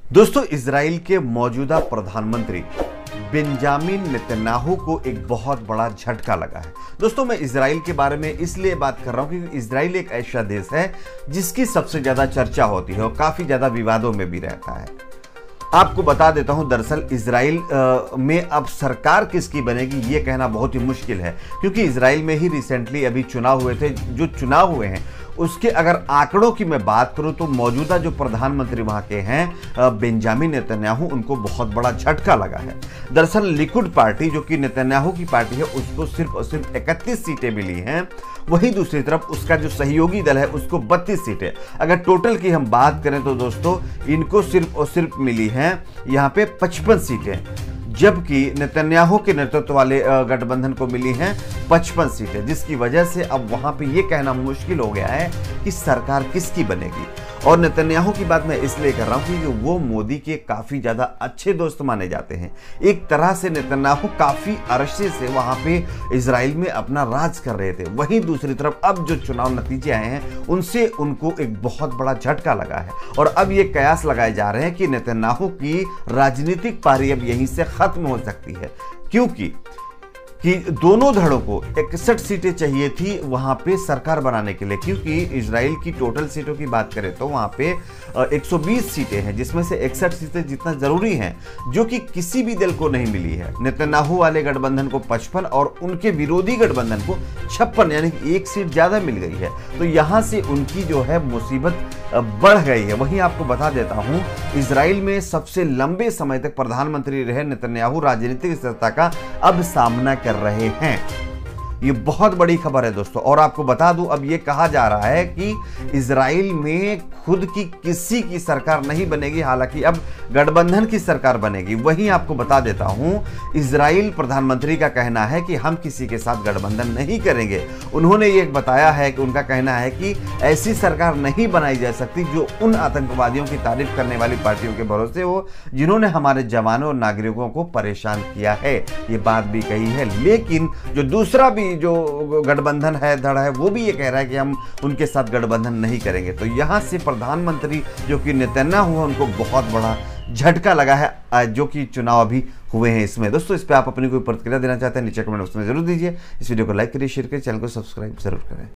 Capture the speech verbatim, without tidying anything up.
दोस्तों, इजराइल के मौजूदा प्रधानमंत्री बेंजामिन नेतन्याहू को एक बहुत बड़ा झटका लगा है। दोस्तों, मैं इजराइल के बारे में इसलिए बात कर रहा हूं क्योंकि इजराइल एक ऐसा देश है जिसकी सबसे ज्यादा चर्चा होती है और काफी ज्यादा विवादों में भी रहता है। आपको बता देता हूं, दरअसल इजराइल में अब सरकार किसकी बनेगी ये कहना बहुत ही मुश्किल है, क्योंकि इजराइल में ही रिसेंटली अभी चुनाव हुए थे। जो चुनाव हुए हैं उसके अगर आंकड़ों की मैं बात करूं तो मौजूदा जो प्रधानमंत्री वहां के हैं बेंजामिन नेतन्याहू, उनको बहुत बड़ा झटका लगा है। दरअसल लिकुड पार्टी, जो कि नेतन्याहू की पार्टी है, उसको सिर्फ और सिर्फ इकतीस सीटें मिली हैं। वहीं दूसरी तरफ उसका जो सहयोगी दल है उसको बत्तीस सीटें। अगर टोटल की हम बात करें तो दोस्तों इनको सिर्फ और सिर्फ मिली हैं यहाँ पे पचपन सीटें, जबकि नेतन्याहू के नेतृत्व वाले गठबंधन को मिली हैं पचपन सीटें, जिसकी वजह से अब वहां पे ये कहना मुश्किल हो गया है कि सरकार किसकी बनेगी। और नेतन्याहू की बात मैं इसलिए कर रहा हूं क्योंकि वो मोदी के काफी ज्यादा अच्छे दोस्त माने जाते हैं। एक तरह से नेतन्याहू काफी अरसे से वहां पे इजराइल में अपना राज कर रहे थे। वहीं दूसरी तरफ अब जो चुनाव नतीजे आए हैं उनसे उनको एक बहुत बड़ा झटका लगा है और अब ये कयास लगाए जा रहे हैं कि नेतन्याहू की राजनीतिक पारी अब यहीं से खत्म हो सकती है, क्योंकि कि दोनों धड़ों को इकसठ सीटें चाहिए थी वहां पे सरकार बनाने के लिए। क्योंकि इजराइल की टोटल सीटों की बात करें तो वहां पे एक सौ बीस सीटें हैं, जिसमें से इकसठ सीटें जितना जरूरी हैं, जो कि किसी भी दल को नहीं मिली है। नेतन्याहू वाले गठबंधन को पचपन और उनके विरोधी गठबंधन को छप्पन, यानी कि एक सीट ज्यादा मिल गई है। तो यहां से उनकी जो है मुसीबत बढ़ गई है। वहीं आपको बता देता हूं, इजराइल में सबसे लंबे समय तक प्रधानमंत्री रहे नेतन्याहू राजनीतिक स्थिरता का अब सामना कर रहे हैं। ये बहुत बड़ी खबर है दोस्तों। और आपको बता दूं, अब ये कहा जा रहा है कि इजराइल में खुद की किसी की सरकार नहीं बनेगी, हालांकि अब गठबंधन की सरकार बनेगी। वहीं आपको बता देता हूं, इजराइल प्रधानमंत्री का कहना है कि हम किसी के साथ गठबंधन नहीं करेंगे। उन्होंने ये बताया है कि उनका कहना है कि ऐसी सरकार नहीं बनाई जा सकती जो उन आतंकवादियों की तारीफ करने वाली पार्टियों के भरोसे हो जिन्होंने हमारे जवानों और नागरिकों को परेशान किया है। ये बात भी कही है। लेकिन जो दूसरा भी जो गठबंधन है, धड़ है, वो भी ये कह रहा है कि हम उनके साथ गठबंधन नहीं करेंगे। तो यहां से प्रधानमंत्री जो कि नेतन्याहू है, उनको बहुत बड़ा झटका लगा है, जो कि चुनाव अभी हुए हैं इसमें। दोस्तों, इस पे आप अपनी कोई प्रतिक्रिया देना चाहते हैं नीचे कमेंट बॉक्स में जरूर दीजिए। इस वीडियो को लाइक करिए, शेयर करिए, चैनल को सब्सक्राइब जरूर करें।